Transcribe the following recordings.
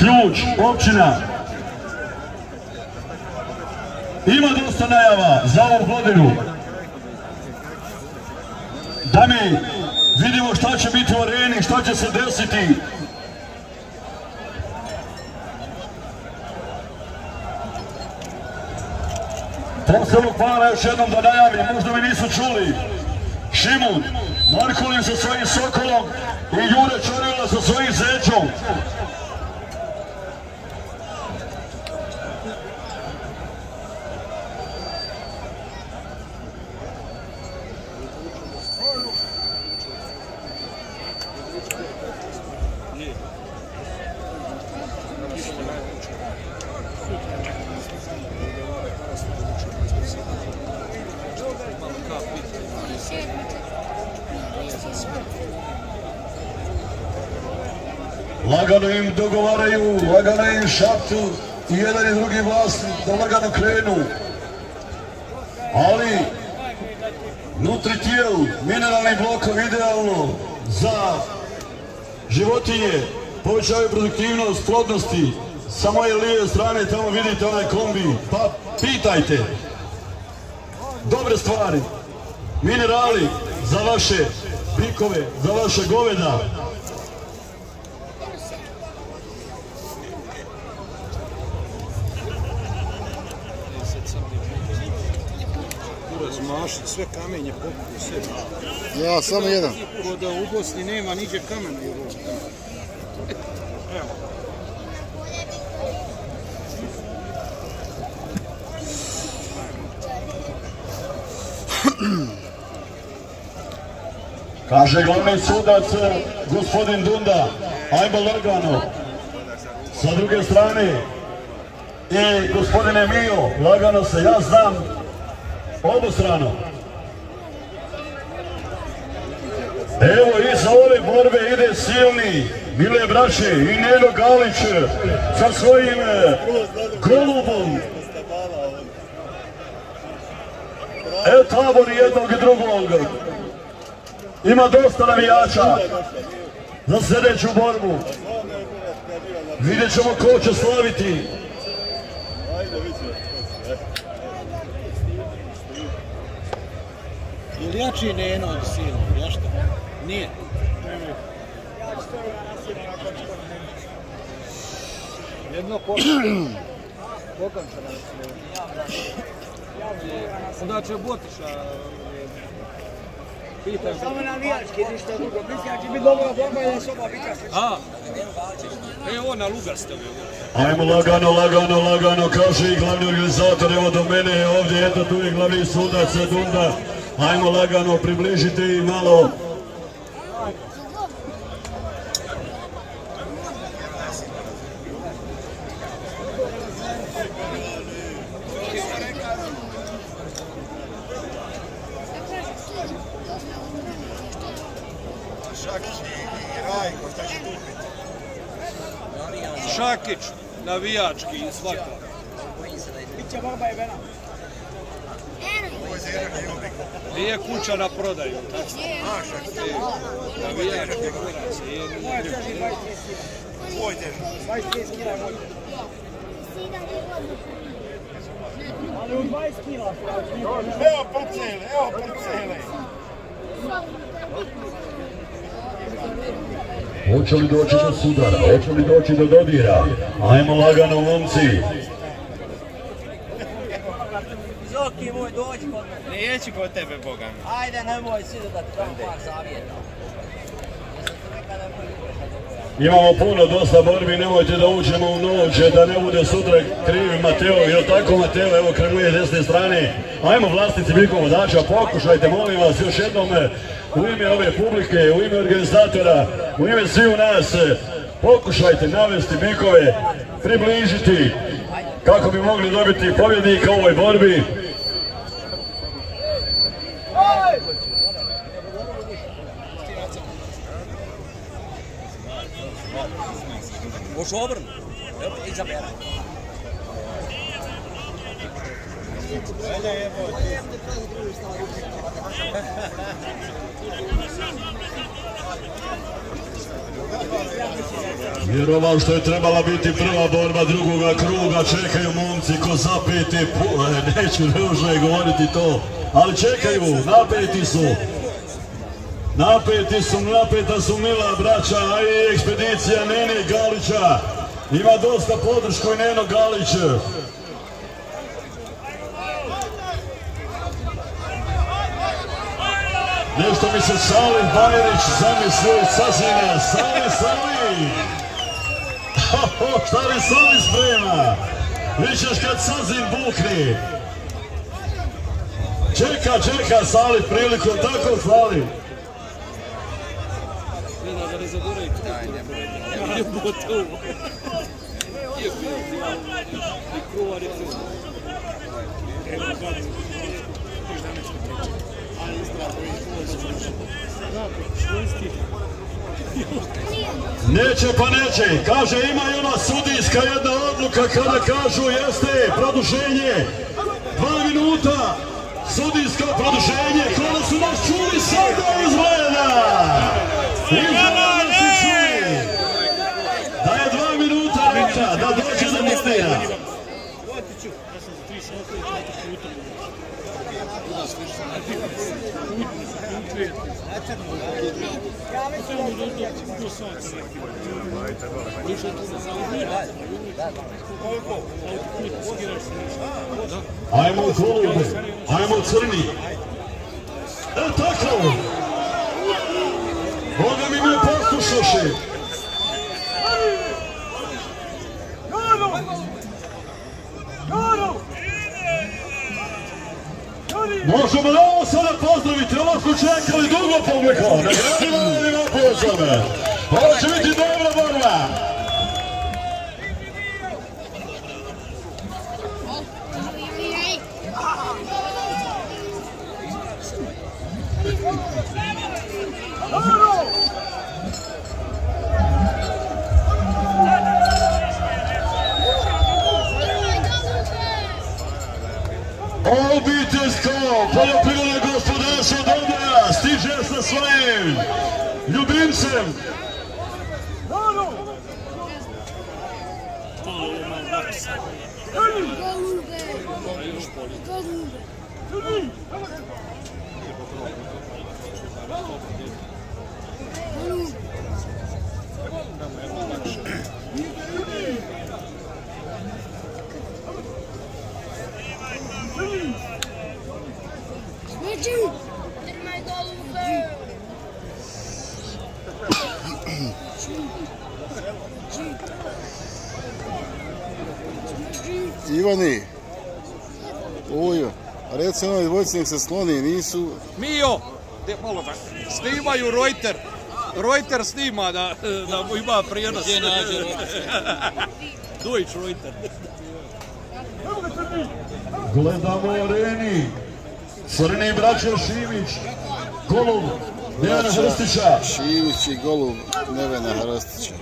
Ključ, općina. Ima dosta najava za ovu godinu. Da mi vidimo šta će biti u areni, šta će se desiti. Posebno hvala još jednom da najavim, možda mi nisu čuli. Šimut, Markulin sa svojim Sokolom i Jure Čorila sa svojim Zećom. Lagano im dogovaraju, lagano im šaptu i jedan i drugi vlasnik da lagano krenu. Ali, nutri tijel, mineralni blokov idealno za životinje, povećavaju produktivnost, plodnosti. Sa moje lijeve strane tamo vidite onaj kombi, pa pitajte. Dobre stvari, minerali za vaše bikove, za vaše goveda. Mašit sve kamenje pokupu sve. Ja, samo jedan. Da u Bosni nema niđe kamena. Kaže glavni sudac, gospodin Dunda, ajmo lagano. Sa druge strane, i gospodine Mio, lagano se, ja znam, obostrano. Evo iza ove borbe ide silni Mile Braće i Neno Galić sa svojim Golubom. Evo tabori jednog i drugog. Ima dosta navijača za sljedeću borbu. Vidjet ćemo ko će slaviti. Ili jači Neno od silnog, ja šta? Nije. Jedno pokam se onda će Botiša pitan. Samo navijački, ništa drugo. Mislim da će biti dobra borba i da se oba bika slična. A, evo na Lugaste. Ajmo lagano, lagano, lagano, kaže i glavni organizator, evo do mene ovdje, eto tu je glavni sudac Dunda. Ajmo lagano, približite i malo. Šakić, navijački i svako. Biće borba je vena. Nije kuća na prodaju. Navijački kurac. Moje teži 23 kila je moj. Ali u 20 kila. Evo parcele, evo parcele. Hoće li doći do sudara, hoće li doći do dodira? Ajmo lagano, momci. Zoki moj, dođi kod mene. Neću kod tebe, Boga mi. Ajde, nemoj svi da ti dam par savjeta. Imamo puno, dosta borbi, nemojte da uđemo u noć, da ne bude sutra krivi Mateo, jel tako Mateo, evo kraj moje desne strane. Ajmo vlasnici bikova vodača, pokušajte, molim vas, još jednom u ime ove publike, u ime organizatora, u ime svi u nas, pokušajte navesti bikove, približiti kako bi mogli dobiti pobjednika u ovoj borbi. Može obrnu, izabera. Vjerovam što je trebala biti prva borba drugoga kruga, čekaju momci ko zapeti, neću ružno govoriti to, ali čekaju, napeta su mila braća, a i ekspedicija Nene Galića, ima dosta podršku i Neno Galić. Nešto mi se Salim Bajerić zamislio Sazina, Sali! Šta li Sali sprema? Vićeš kad Sazin bukni. Čeka Sali prilikom, tako Sali. Da ne zaboravi ljubotovo. Neće pa neće, kaže ima i ona sudijska jedna odluka kada kažu jeste produženje 2 minuta, sudijsko produženje, kada su nas čuli sada izgleda si čuli da je 2 minuta reka, da dođe do Bosnija. Ajmo Golube, ajmo Crni. Tako! Boga mi me poslušaše. Možemo li ovo sada pozdraviti, ovo smo čekali dugo publiko, nagradimo li vam pozdrave. Ovo će biti dobra borba. Obiteljsko poljoprivredno gospodarstvo Doboja stiže sa svojim ljubimcem. Ivani, Ujo, reci onoj dvojci nek se sloni, nisu... Mio, malo tako, snimaju Reuter. Reuter snima da ima prijenos. Gdje nađe Reuter? Deutsch Reuter. Gledamo areni. Crni braća Šimić, Golub, Nevena Hrstića. Šimić i Golub, Nevena Hrstića.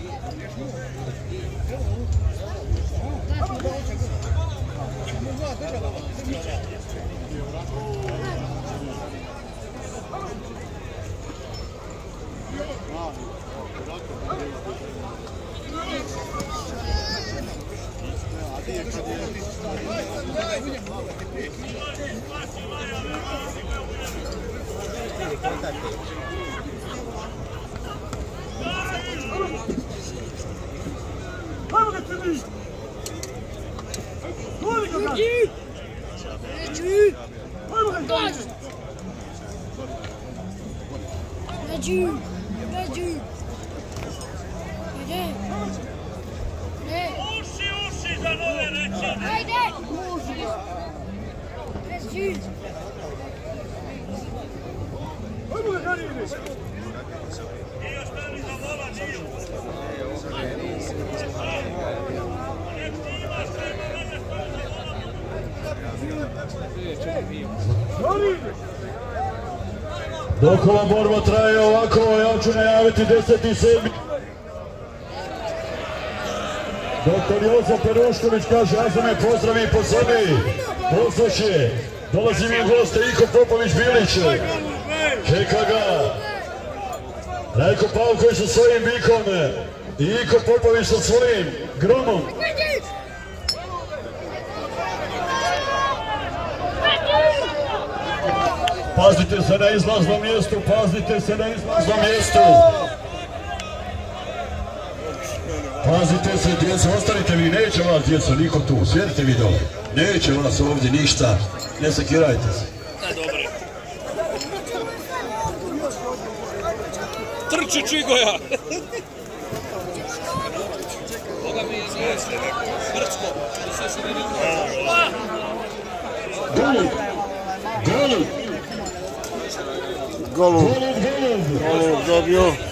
Uši za nove reči! Ajde! Ajmo ga Karine! I još meni za vola nije! Nek ti imaš treba veze što je za Dok ova borba traje ovako, ja ću najaviti 10.7. Doktor Jozo Perušković kaže, ja sam je pozdravi po sebi. posluši, dolazi mi goste Iko Popović-Bilić, čeka ga Rajko Pavković sa svojim bikom i Iko Popović sa svojim gromom. Pazite se na izlaznom mjestu, pazite se na izlaznom mjestu. Pazite se, djeco, ostanite vi, neće vas djeco, niko tu, sjedite vi dole. Neće vas ovdje ništa, ne sekirajte se. Trči Čigoja! Golub! Golub! Golub dobio.